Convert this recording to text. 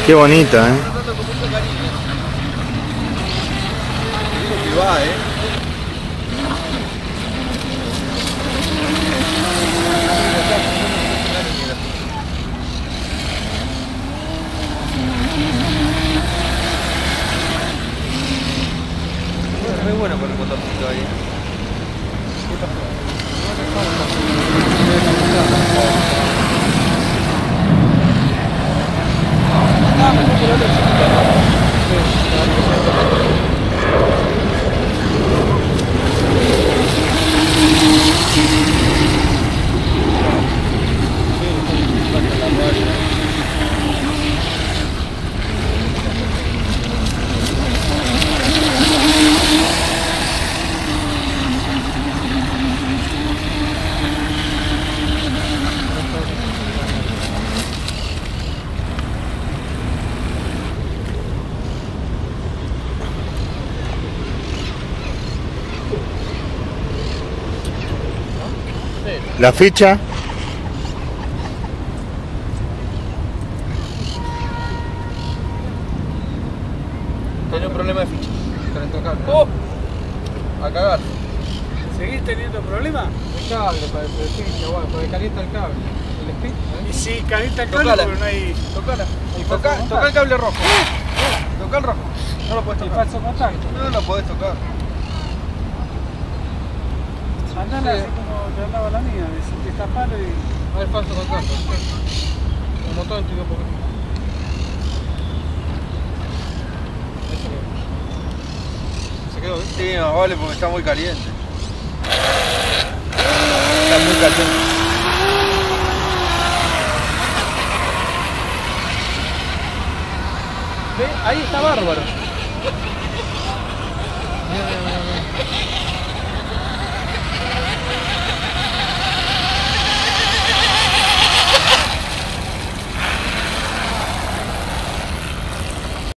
Qué bonita, ¿eh? Tratando con mucho cariño. Digo que va, Es muy bueno con el motorcito ahí. ¿Qué pasó? Ah, mejor que la otra chiquita, ¿no? La ficha. Tenía un problema de ficha. Calentocable. ¡Oh! A cagar. ¿Seguís teniendo problemas? El cable para el ficha, bueno, porque calienta el cable. El speed. Y si calienta el cable, Tocala. pero no hay... Tocala. Toca el cable rojo. Toca el rojo. No lo podés tocar. falso contacto. No lo podés tocar. Andala así como te andaba la mía, de destaparlo y... No hay falso contacto. El motor estuvo un poquito. Se quedó, ¿viste? Sí, más vale porque está muy caliente. Está muy caliente. ¿Ve? Ahí está bárbaro. Mira, mira, mira, mira.